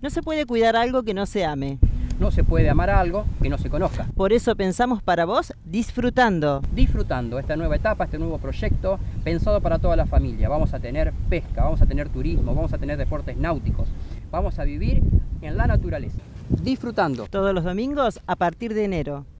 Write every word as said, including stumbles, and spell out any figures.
No se puede cuidar algo que no se ame. No se puede amar algo que no se conozca. Por eso pensamos para vos disfrutando. Disfrutando esta nueva etapa, este nuevo proyecto pensado para toda la familia. Vamos a tener pesca, vamos a tener turismo, vamos a tener deportes náuticos. Vamos a vivir en la naturaleza, disfrutando. Todos los domingos a partir de enero.